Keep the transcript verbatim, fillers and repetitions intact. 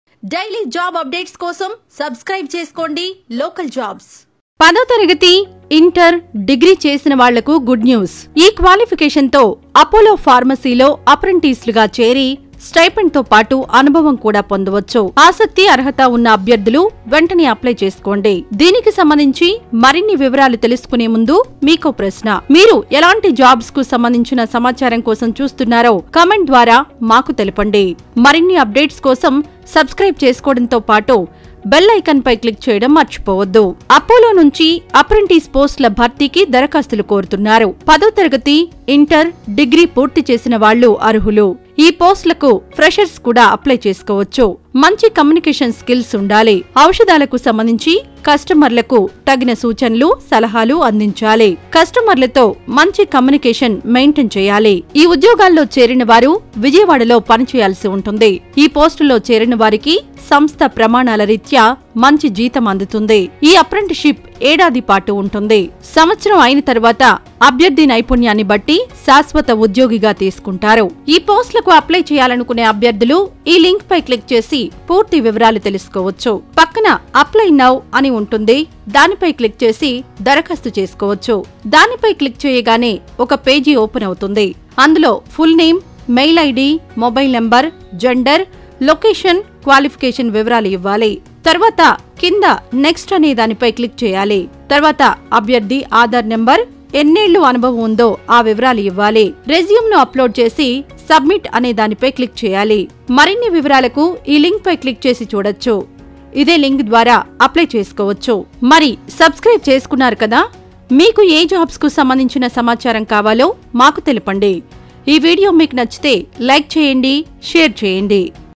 Daily job updates కోసం subscribe చేసుకోండి local jobs. పదో తరగతి ఇంటర్ డిగ్రీ చేసిన వాళ్లకు గుడ్ న్యూస్. ఈ క్వాలిఫికేషన్ తో అపోలో ఫార్మసీలో అప్రెంటిస్లుగా చేరి స్టైపెండ్ తో పాటు అనుభవం కూడా పొందవచ్చు. ఆసక్తి అర్హత ఉన్న అభ్యర్థులు వెంటనే అప్లై చేసుకోండి. దీనికి సంబంధించి మరిన్ని వివరాలు తెలుసుకునే ముందు మీకో ప్రశ్న. మీరు ఎలాంటి జాబ్స్ కు సంబంధించిన సమాచారం కోసం చూస్తున్నారో కామెంట్ ద్వారా మాకు తెలపండి. మరిన్ని అప్డేట్స్ కోసం సబ్స్క్రైబ్ చేసుకోవడంతో పాటు బెల్ ఐకాన్ పై క్లిక్ చేయడం మర్చిపోవద్దు. అపోలో నుంచి అప్రెంటిస్ పోస్టుల భర్తీకి దరఖాస్తులు కోరుతున్నారు. పదో తరగతి, ఇంటర్, డిగ్రీ పూర్తి చేసిన వాళ్లు అర్హులు. ఈ పోస్టులకు ఫ్రెషర్స్ కూడా అప్లై చేసుకోవచ్చు. మంచి కమ్యూనికేషన్ స్కిల్స్ ఉండాలి. ఔషధాలకు సంబంధించి కస్టమర్లకు తగిన సూచనలు, సలహాలు అందించాలి. కస్టమర్లతో మంచి కమ్యూనికేషన్ మెయింటైన్ చేయాలి. ఈ ఉద్యోగాల్లో చేరిన వారు విజయవాడలో పనిచేయాల్సి ఉంటుంది. ఈ పోస్టులో చేరిన వారికి సంస్థ ప్రమాణాల రీత్యా మంచి జీతం అందుతుంది. ఈ అప్రెంటిస్షిప్ ఏడాది పాటు ఉంటుంది. సంవత్సరం అయిన తర్వాత అభ్యర్థి నైపుణ్యాన్ని బట్టి శాశ్వత ఉద్యోగిగా తీసుకుంటారు. ఈ పోస్టులకు అప్లై చేయాలనుకునే అభ్యర్థులు ఈ లింక్ పై క్లిక్ చేసి పూర్తి వివరాలు తెలుసుకోవచ్చు. పక్కన అప్లై నౌ అని ఉంటుంది. దానిపై క్లిక్ చేసి దరఖాస్తు చేసుకోవచ్చు. దానిపై క్లిక్ చేయగానే ఒక పేజీ ఓపెన్ అవుతుంది. అందులో full name, mail ID, mobile number, gender, location, qualification వివరాలు ఇవ్వాలి. తర్వాత కింద నెక్స్ట్ అనే దానిపై క్లిక్ చేయాలి. తర్వాత అభ్యర్థి ఆధార్ నెంబర్, ఎన్నేళ్లు అనుభవం ఉందో ఆ వివరాలు ఇవ్వాలి. రెజ్యూమ్ ను అప్లోడ్ చేసి సబ్మిట్ అనే దానిపై క్లిక్ చేయాలి. మరిన్ని వివరాలకు ఈ లింక్ పై క్లిక్ చేసి చూడొచ్చు. ఇదే లింక్ ద్వారా అప్లై చేసుకోవచ్చు. మరి సబ్స్క్రైబ్ చేసుకున్నారు కదా? మీకు ఏ జాబ్స్ కు సంబంధించిన సమాచారం కావాలో మాకు తెలపండి. ఈ వీడియో మీకు నచ్చితే లైక్ చేయండి, షేర్ చేయండి.